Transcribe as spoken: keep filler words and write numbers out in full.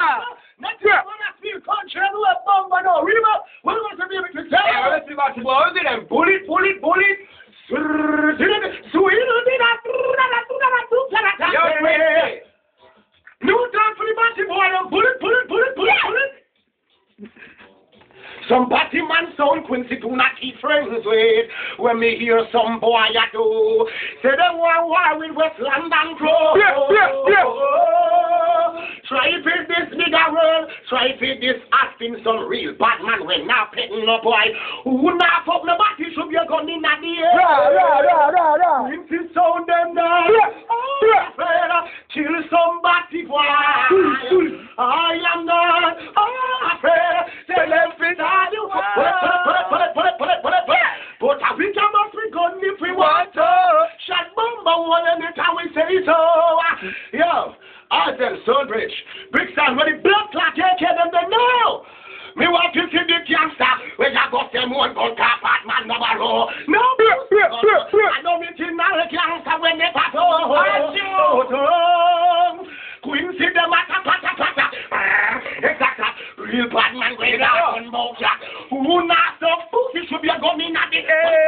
Not to feel country and we have bomb and no river. What do you want to be able to say? Yeah, let's see about tomorrow. Then bullet, bullet, bullet. No time for the massive boy. Bullet, bullet, bullet, bullet, bullet. Some party man sound Quincy do not keep friends with. When me hear some boy I do, say they want war with West London Crow. Yeah, yeah, yeah. Try fit this bigger world, try fit this asking some real bad man when not petting no boy. Who not fuck nobody should be a gun in the air. Yeah, yeah, yeah, yeah, yeah. Quincy sound them now. Yeah, yeah. Oh, kill somebody boy. I am not afraid. Tell them fit all you want. Put it, put it, put it, put it, put it, put it, put it. But a big must be gun if we want to. Shot bomber one and it how we say so. Yo, I tell Stonebridge, Brixton, when the blood clot take care them, they know. Me want to see the gangster when I got them one gun car part man number row. No, I know me till now the gangster when they pass over. Quincy the matter, pata, pata. Exactly. Real bad man when they gun mouth. Who not so pussy should be a gun in at the head.